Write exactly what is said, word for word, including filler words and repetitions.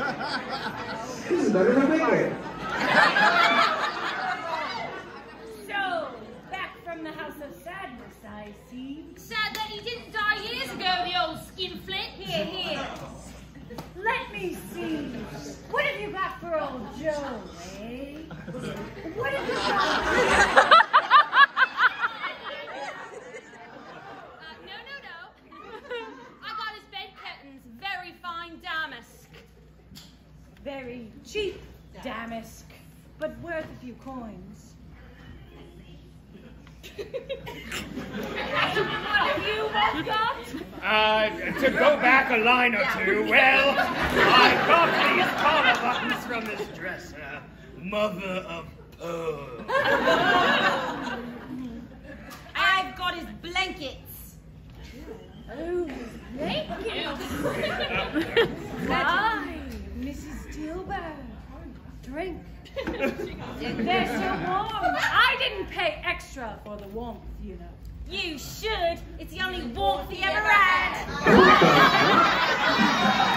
This is better than I think. So, back from the house of sadness, I see. Sad that he didn't die years ago, the old skinflint. Here, here. Let me see. What have you got for old Joe, eh? What have you got? uh, no, no, no. I got his bed curtains, very fine damask. Very cheap damask, but worth a few coins. What have you both got? Uh, to go back a line or two, well, I got these collar buttons from this dresser, mother of pearl. I've got his blankets. Oh, blankets. Why, Missus Steelberg, drink. They're so warm. I didn't pay extra for the warmth, you know. You should. It's the only warmth he ever had.